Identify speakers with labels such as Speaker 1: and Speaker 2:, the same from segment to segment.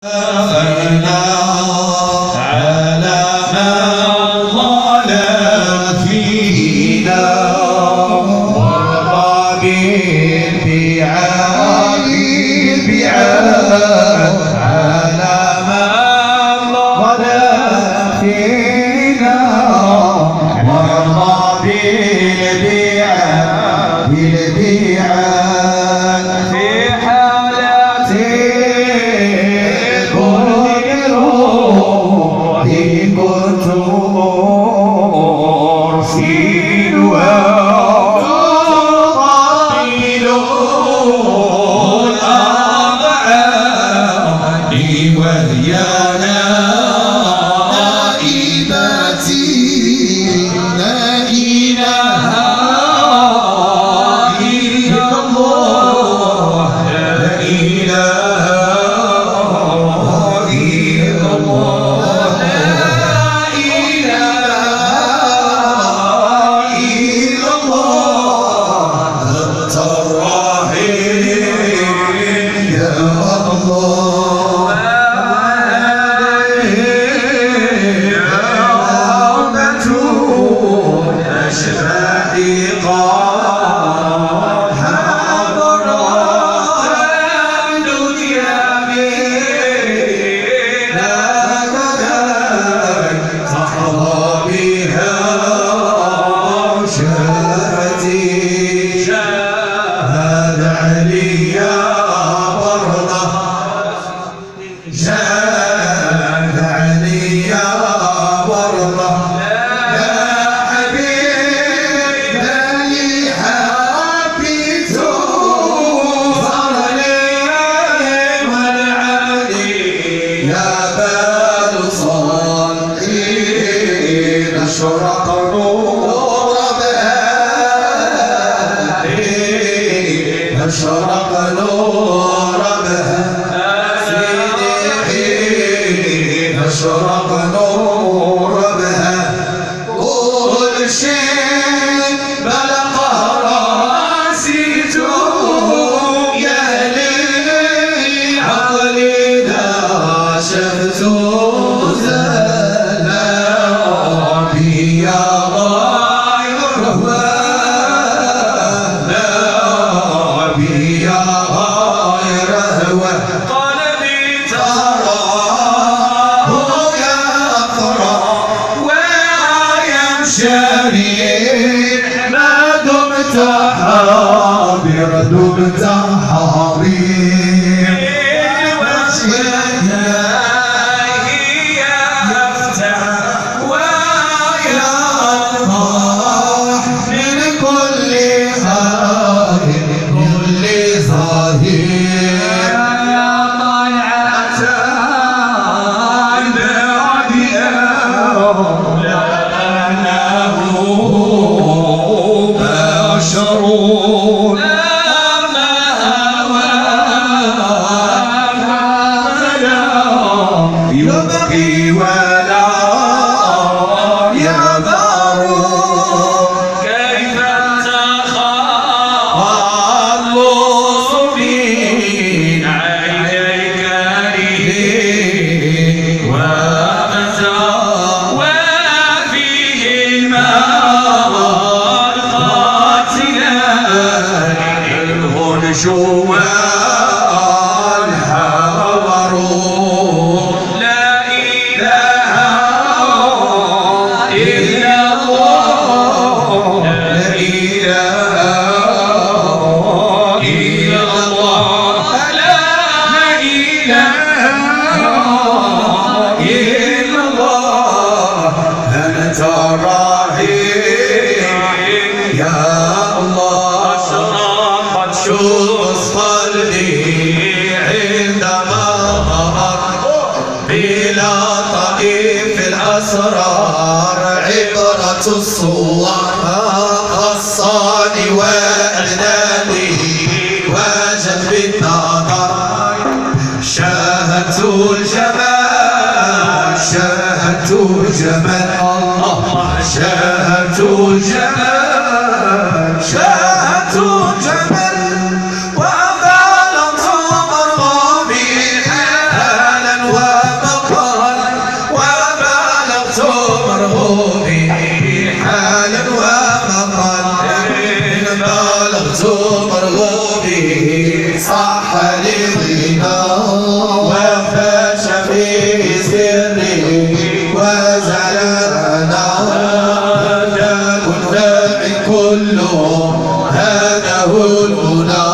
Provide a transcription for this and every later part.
Speaker 1: الصور خصاني وأجناني وجذب النظر شاهدت الجمال شاهدت الجمال الله شاهدت الجمال شاهدت الجمال وأبالت مرغمي حالا هذا هو المنى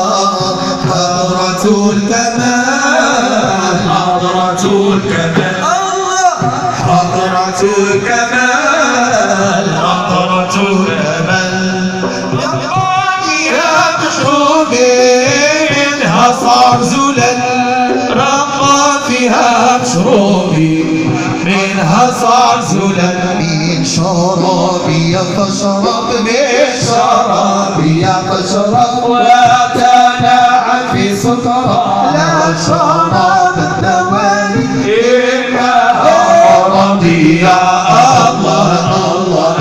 Speaker 1: حضرة الكمال حضرة الكمال حضرة الكمال حضرة الكمال يا محبوبي منها صار زلل رقى فيها مشروبي منها صار زلل من شرابي فاشرب من شرابي فاشرب وتناعم في سكرى لا شراب الدوالي إنها ربي يا الله الله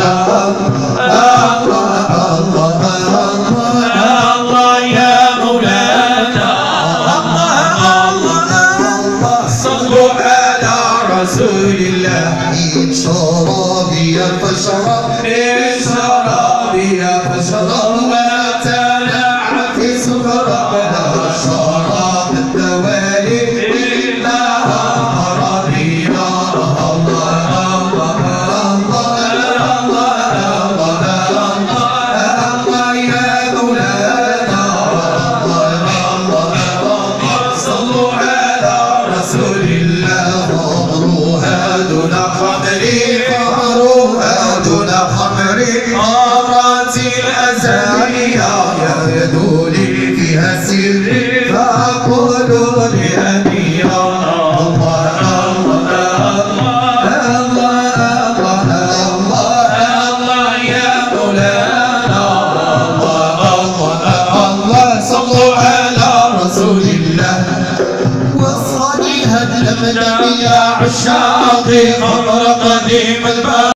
Speaker 1: الله الله الله يا مولانا الله الله صلوا على رسول الله من شرابي فاشرب من شرابي فاشرب وتناعم في سكرى لا شراب الدوالي إنها ربي يا الله الله الله يا مولانا الله صلوا على رسول الله خمروها دون خمري خمروها دون خمري أمراتي الأزلية يبدو لي فيها سري فأقول لأميرا الله يا مولانا الله صلوا على رسول الله وصليها الأمن يا عشاقي خمر قديم الباب